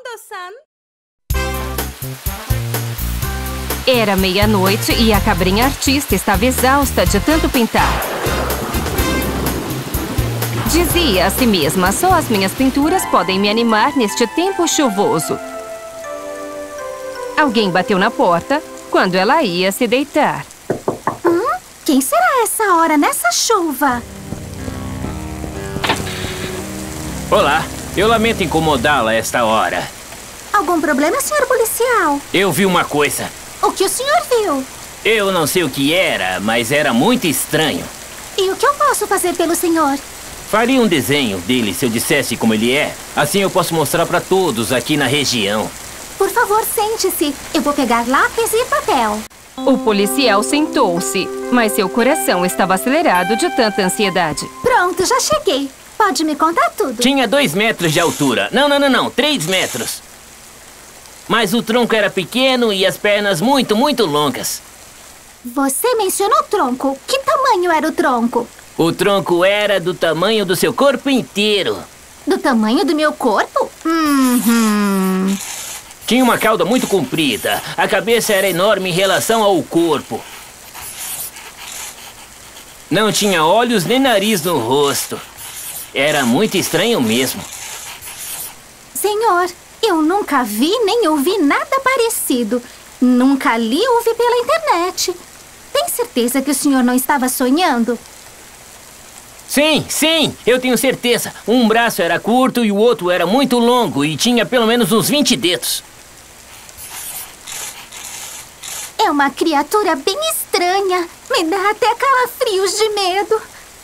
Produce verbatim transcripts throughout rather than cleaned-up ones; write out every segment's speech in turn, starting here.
Komodo-san. Era meia-noite e a cabrinha artista estava exausta de tanto pintar. Dizia a si mesma, só as minhas pinturas podem me animar neste tempo chuvoso. Alguém bateu na porta quando ela ia se deitar. Hum? Quem será essa hora nessa chuva? Olá, eu lamento incomodá-la a esta hora. Algum problema, senhor policial? Eu vi uma coisa. O que o senhor viu? Eu não sei o que era, mas era muito estranho. E o que eu posso fazer pelo senhor? Faria um desenho dele se eu dissesse como ele é. Assim eu posso mostrar para todos aqui na região. Por favor, sente-se. Eu vou pegar lápis e papel. O policial sentou-se, mas seu coração estava acelerado de tanta ansiedade. Pronto, já cheguei. Pode me contar tudo. Tinha dois metros de altura. Não, não, não, não. Três metros. Mas o tronco era pequeno e as pernas muito, muito longas. Você mencionou tronco. Que tamanho era o tronco? O tronco era do tamanho do seu corpo inteiro. Do tamanho do meu corpo? Uhum. Tinha uma cauda muito comprida. A cabeça era enorme em relação ao corpo. Não tinha olhos nem nariz no rosto. Era muito estranho mesmo. Senhor, eu nunca vi nem ouvi nada parecido. Nunca li ou vi pela internet. Tem certeza que o senhor não estava sonhando? Sim, sim, eu tenho certeza. Um braço era curto e o outro era muito longo e tinha pelo menos uns vinte dedos. É uma criatura bem estranha. Me dá até calafrios de medo.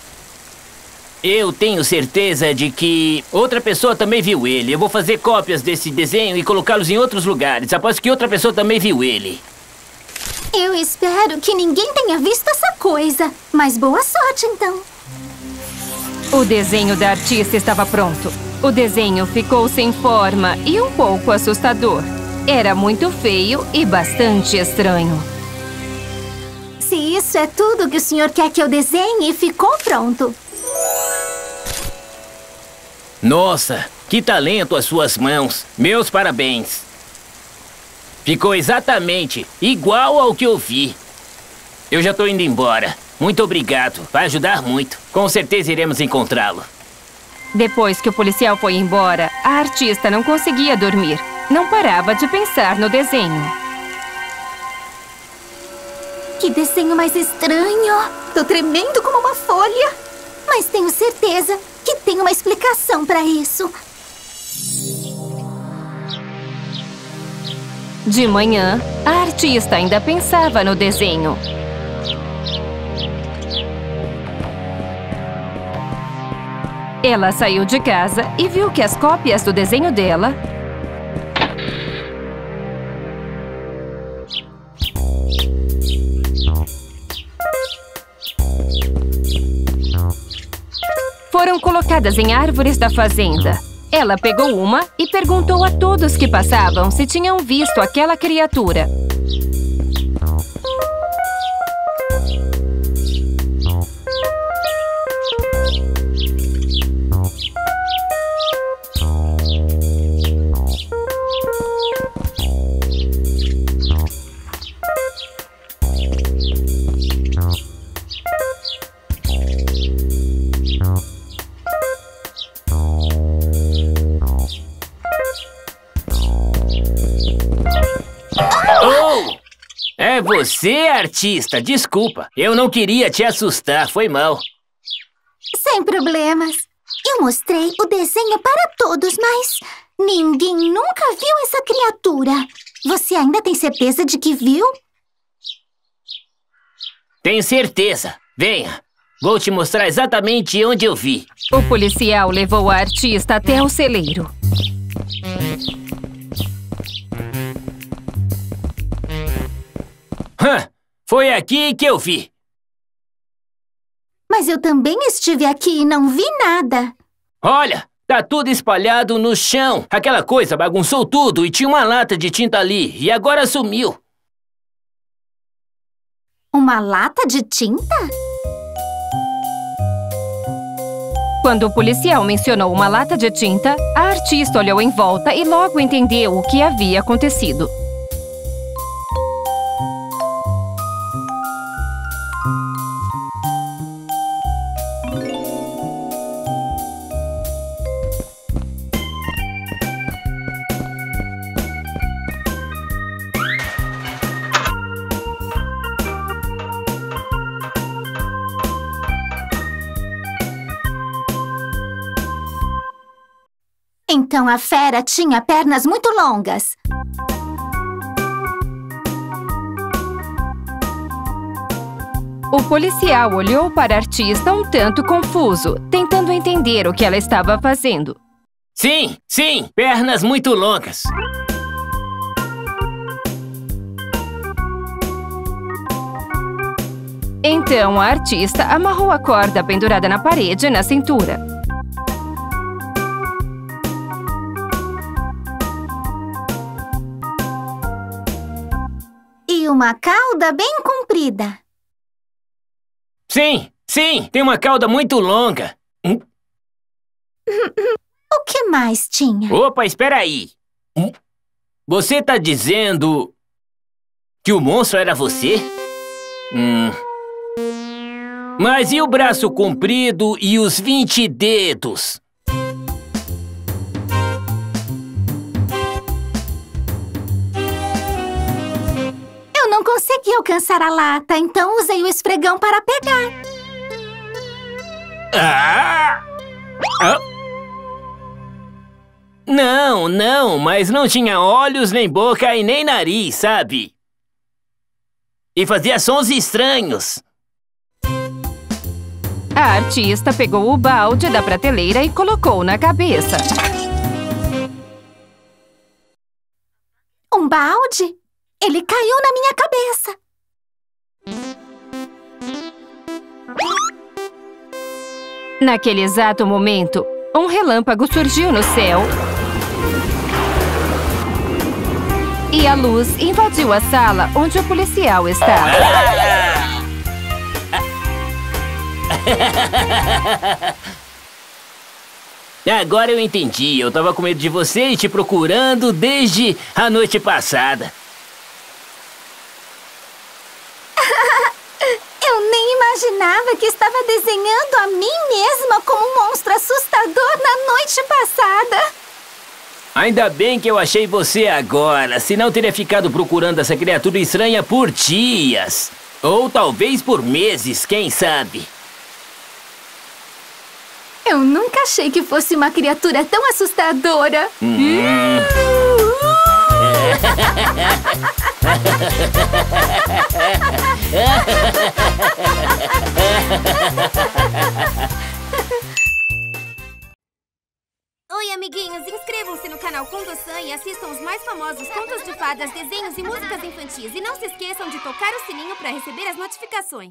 Eu tenho certeza de que outra pessoa também viu ele. Eu vou fazer cópias desse desenho e colocá-los em outros lugares. Aposto que outra pessoa também viu ele. Eu espero que ninguém tenha visto essa coisa. Mas boa sorte, então. O desenho da artista estava pronto. O desenho ficou sem forma e um pouco assustador. Era muito feio e bastante estranho. Se isso é tudo que o senhor quer que eu desenhe, ficou pronto. Nossa, que talento as suas mãos. Meus parabéns. Ficou exatamente igual ao que eu vi. Eu já estou indo embora. Muito obrigado. Vai ajudar muito. Com certeza iremos encontrá-lo. Depois que o policial foi embora, a artista não conseguia dormir. Não parava de pensar no desenho. Que desenho mais estranho. Tô tremendo como uma folha. Mas tenho certeza que tem uma explicação para isso. De manhã, a artista ainda pensava no desenho. Ela saiu de casa e viu que as cópias do desenho dela foram colocadas em árvores da fazenda. Ela pegou uma e perguntou a todos que passavam se tinham visto aquela criatura. É você, artista. Desculpa. Eu não queria te assustar. Foi mal. Sem problemas. Eu mostrei o desenho para todos, mas ninguém nunca viu essa criatura. Você ainda tem certeza de que viu? Tenho certeza. Venha. Vou te mostrar exatamente onde eu vi. O policial levou a artista até o celeiro. Hã? Foi aqui que eu vi. Mas eu também estive aqui e não vi nada. Olha, tá tudo espalhado no chão. Aquela coisa bagunçou tudo e tinha uma lata de tinta ali. E agora sumiu. Uma lata de tinta? Quando o policial mencionou uma lata de tinta, a artista olhou em volta e logo entendeu o que havia acontecido. Então a fera tinha pernas muito longas. O policial olhou para a artista um tanto confuso, tentando entender o que ela estava fazendo. Sim, sim, pernas muito longas. Então a artista amarrou a corda pendurada na parede na cintura. E uma cauda bem comprida. Sim, sim, tem uma cauda muito longa. Hum? O que mais tinha? Opa, espera aí. Hum? Você tá dizendo que o monstro era você? Hum. Mas e o braço comprido e os vinte dedos? Eu não consegui alcançar a lata, então usei o esfregão para pegar. Ah! Ah! Não, não, mas não tinha olhos, nem boca e nem nariz, sabe? E fazia sons estranhos. A artista pegou o balde da prateleira e colocou na cabeça. Um balde? Ele caiu na minha cabeça. Naquele exato momento, um relâmpago surgiu no céu e a luz invadiu a sala onde o policial estava. Agora eu entendi. Eu tava com medo de você e te procurando desde a noite passada. Eu nem imaginava que estava desenhando a mim mesma como um monstro assustador na noite passada. Ainda bem que eu achei você agora, senão teria ficado procurando essa criatura estranha por dias. Ou talvez por meses, quem sabe? Eu nunca achei que fosse uma criatura tão assustadora. Hum. Oi, amiguinhos! Inscrevam-se no canal Conto-san e assistam os mais famosos contos de fadas, desenhos e músicas infantis. E não se esqueçam de tocar o sininho para receber as notificações.